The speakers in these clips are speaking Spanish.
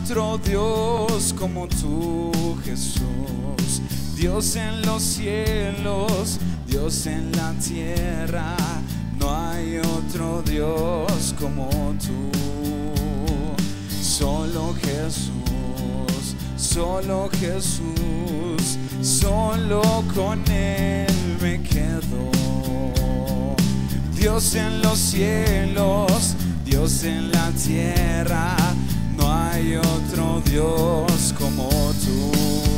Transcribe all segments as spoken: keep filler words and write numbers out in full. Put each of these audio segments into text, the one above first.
otro Dios como tú, Jesús. Dios en los cielos, Dios en la tierra, no hay otro Dios como tú. Solo Jesús, solo Jesús, solo con Él me quedo. Dios en los cielos, Dios en la tierra, no hay otro Dios como tú.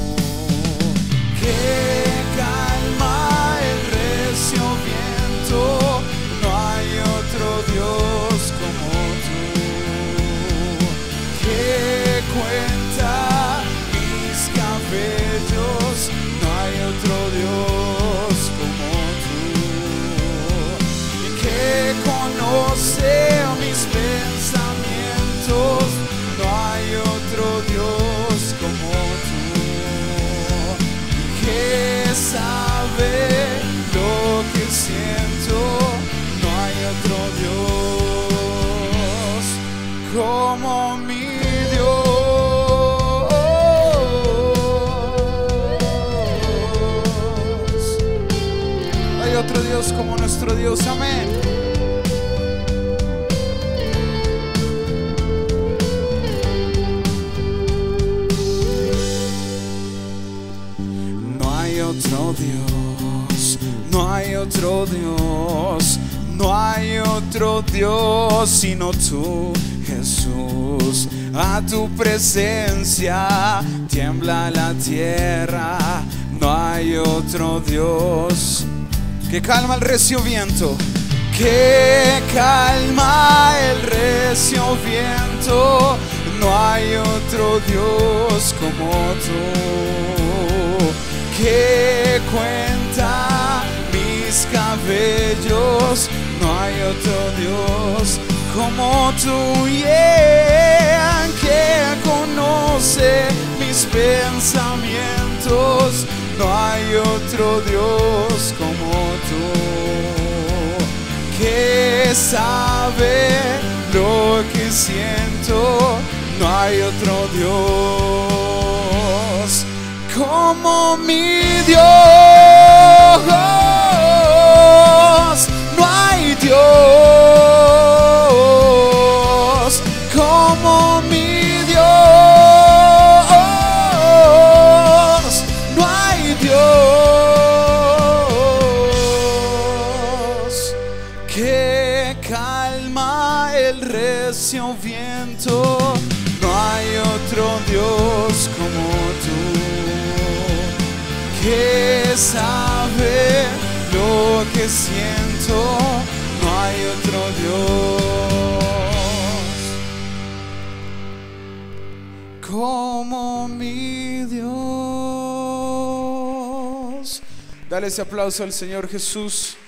Que calma el recio viento, no hay otro Dios como tú. Que cuenta mis cabellos, no hay otro Dios como tú. Que conoce mis pensamientos, no hay otro Dios como tú. Que sabe lo que siento, no hay otro Dios como mi Dios. Hay otro Dios como nuestro Dios, amén. Otro Dios, no hay otro Dios, no hay otro Dios sino tú, Jesús. A tu presencia tiembla la tierra, no hay otro Dios. Que calma el recio viento, que calma el recio viento, no hay otro Dios como tú. Que cuenta mis cabellos, no hay otro Dios como tú. Yeah. Que conoce mis pensamientos, no hay otro Dios como tú. Que sabe lo que siento, no hay otro Dios como mi Dios. No hay Dios como mi Dios. No hay Dios que calma el recio viento, no hay otro Dios como tú. Que sabe lo que siento, no hay otro Dios como mi Dios. Dale ese aplauso al Señor Jesús.